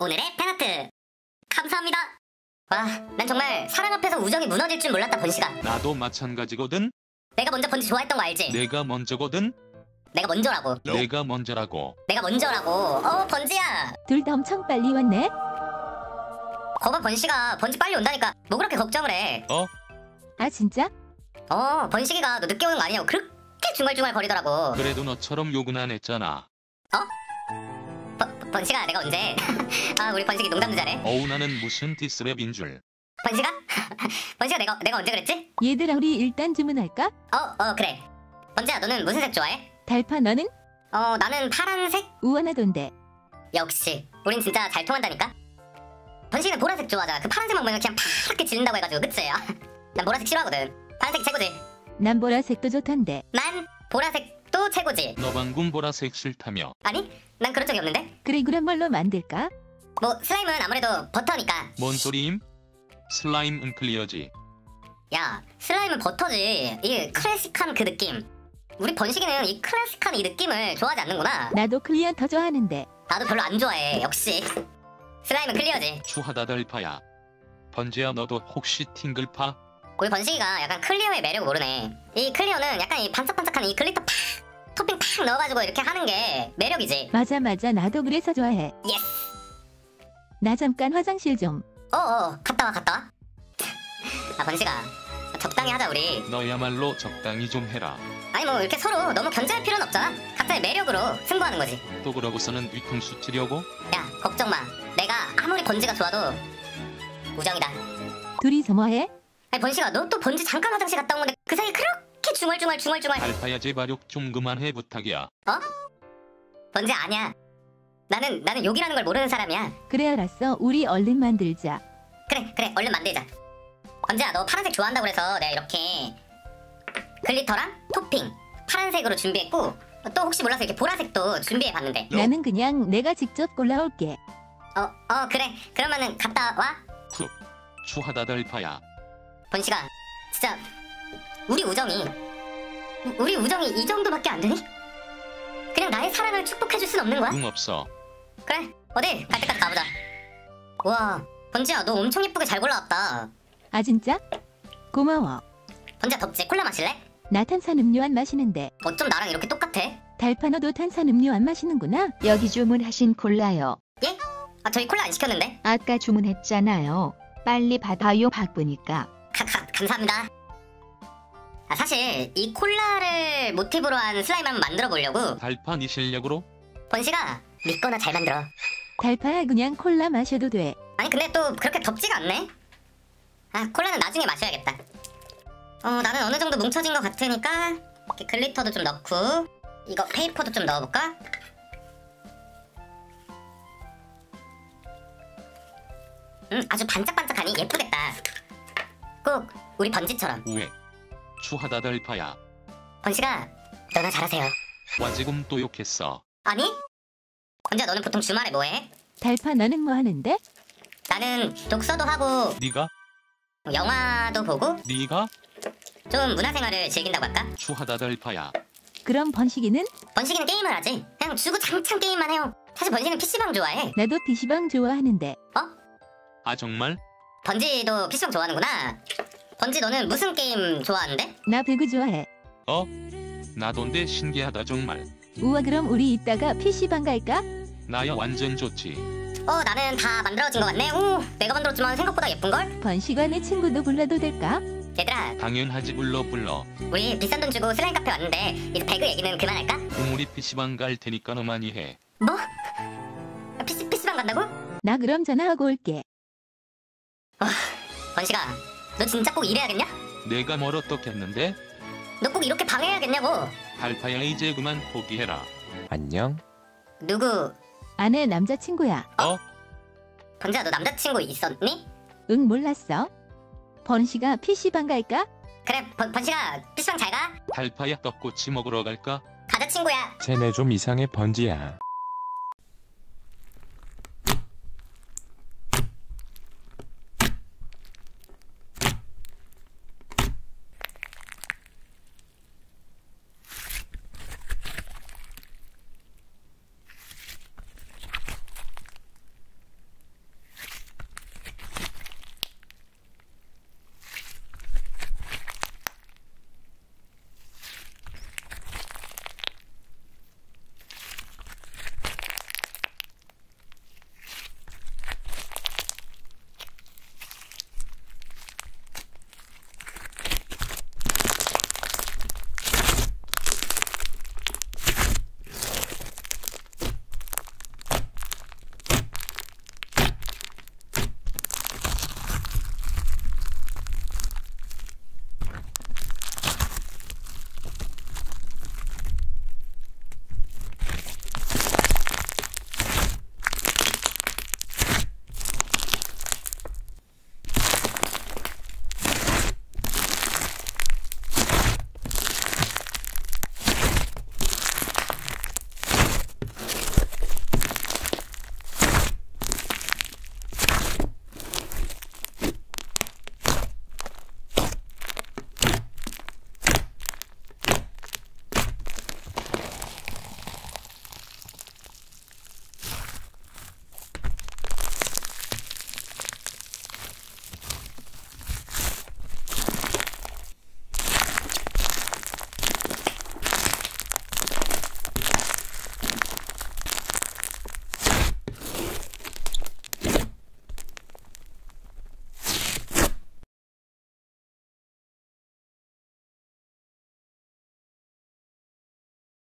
오늘의 팬아트 감사합니다. 와, 난 정말 사랑 앞에서 우정이 무너질 줄 몰랐다, 번식아. 나도 마찬가지거든. 내가 먼저 번지 좋아했던 거 알지? 내가 먼저거든. 내가 먼저라고. 내가 먼저라고. 내가 먼저라고. 번지야. 둘 다 엄청 빨리 왔네. 거봐, 번식아. 번지 빨리 온다니까 뭐 그렇게 걱정을 해. 아 진짜? 번식이가 너 늦게 오는 거 아니냐고 그렇게 중얼중얼 거리더라고. 그래도 너처럼 욕은 안 했잖아. 번식아, 내가 언제? 아, 우리 번식이 농담도 잘해. 나는 무슨 디스랩인 줄. 번식아? 번식아, 내가 언제 그랬지? 얘들아 우리 일단 주문할까? 그래. 번지야, 너는 무슨 색 좋아해? 달파 너는? 나는 파란색? 우원하던데. 역시 우린 진짜 잘 통한다니까. 번식이는 보라색 좋아하잖아. 그 파란색만 보면 그냥 파랗게 질린다고 해가지고, 그치? 난 보라색 싫어하거든. 파란색이 최고지. 난 보라색도 좋던데. 난 보라색도 최고지. 너 방금 보라색 싫다며. 아니, 난 그런 적이 없는데. 그래 그럼 뭘로 만들까? 뭐 슬라임은 아무래도 버터니까. 뭔 소리임? 슬라임은 클리어지. 야, 슬라임은 버터지. 이 클래식한 그 느낌. 우리 번식이는 이 클래식한 이 느낌을 좋아하지 않는구나. 나도 클리어 더 좋아하는데. 나도 별로 안 좋아해. 역시 슬라임은 클리어지. 추하다 달파야. 번지야, 너도 혹시 팅글파? 우리 번식이가 약간 클리어의 매력을 모르네. 이 클리어는 약간 이 반짝반짝한 이 글리터 팍 토핑 팍 넣어가지고 이렇게 하는 게 매력이지. 맞아 나도 그래서 좋아해. 예스. 나 잠깐 화장실 좀. 갔다 와. 아, 번식아, 적당히 하자 우리. 너야말로 적당히 좀 해라. 아니 뭐 이렇게 서로 너무 견제할 필요는 없잖아. 각자의 매력으로 승부하는 거지. 또 그러고서는 뒤통수 치려고? 야, 걱정 마. 내가 아무리 번지가 좋아도 우정이다. 둘이서 뭐해? 아니 번식아, 너 또 번지 잠깐 화장실 갔다 온 건데 그 사이에 그렇게 중얼중얼. 달파야, 제발 욕 좀 그만해, 부탁이야. 번지 아니야. 나는 욕이라는 걸 모르는 사람이야. 그래 알았어. 우리 얼른 만들자. 그래 얼른 만들자. 번지야, 너 파란색 좋아한다고 그래서 내가 이렇게 글리터랑 토핑 파란색으로 준비했고, 또 혹시 몰라서 이렇게 보라색도 준비해봤는데. 나는 그냥 내가 직접 골라올게. 그래. 그러면은 갔다 와. 추하다 달파야. 번식아, 진짜 우리 우정이 이 정도밖에 안 되니? 그냥 나의 사랑을 축복해줄 순 없는 거야? 응, 없어. 그래, 어디 갈 때까지 가보자. 우와, 번지야, 너 엄청 예쁘게 잘 골라왔다. 아 진짜? 고마워. 번지야, 덥지? 콜라 마실래? 나 탄산음료 안 마시는데. 어쩜 나랑 이렇게 똑같아? 달파 너도 탄산음료 안 마시는구나. 여기 주문하신 콜라요. 예? 저희 콜라 안 시켰는데? 아까 주문했잖아요. 빨리 받아요, 바쁘니까. 감사합니다. 사실 이 콜라를 모티브로 한 슬라임 한번 만들어 보려고. 달파, 네 실력으로? 번식아, 믿거나 잘 만들어. 달파야 그냥 콜라 마셔도 돼. 아니 근데 또 그렇게 덥지가 않네. 콜라는 나중에 마셔야겠다. 나는 어느 정도 뭉쳐진 것 같으니까 이렇게 글리터도 좀 넣고, 이거 페이퍼도 좀 넣어볼까? 아주 반짝반짝하니 예쁘겠다. 꼭 우리 번지처럼. 우에. 추하다 달파야. 번식아, 너나 잘하세요. 와, 지금 또 욕했어. 아니? 번지야, 너는 보통 주말에 뭐해? 달파 너는 뭐 하는데? 나는 독서도 하고 네가? 영화도 보고 네가? 좀 문화생활을 즐긴다고 할까? 추하다 달파야. 그럼 번식이는? 번식이는 게임을 하지. 그냥 주구장창 게임만 해요. 사실 번식이는 PC방 좋아해. 나도 PC방 좋아하는데. 아, 정말? 번지도 PC방 좋아하는구나. 번지, 너는 무슨 게임 좋아하는데? 나 배구 좋아해. 나돈데 신기하다 정말. 우와 그럼 우리 이따가 PC방 갈까? 나야 완전 좋지. 나는 다 만들어진 것 같네. 내가 만들었지만 생각보다 예쁜걸? 번식아 내 친구도 불러도 될까? 얘들아, 당연하지, 불러. 우리 비싼 돈 주고 슬라임 카페 왔는데 이제 배그 얘기는 그만할까? 우리 PC방 갈 테니까 너 많이 해. 뭐? PC방 간다고? 나 그럼 전화하고 올게. 번식아, 너 진짜 꼭 이래야겠냐? 내가 뭘 어떻게 했는데? 너 꼭 이렇게 방해해야겠냐고. 달파야, 이제 그만 포기해라. 안녕? 누구? 아내 남자친구야. 번지야, 너 남자친구 있었니? 응 몰랐어. 번식아 PC방 갈까? 그래, 번식아, PC방 잘 가. 달파야, 떡꼬치 먹으러 갈까? 가자 친구야. 쟤네 좀 이상해, 번지야.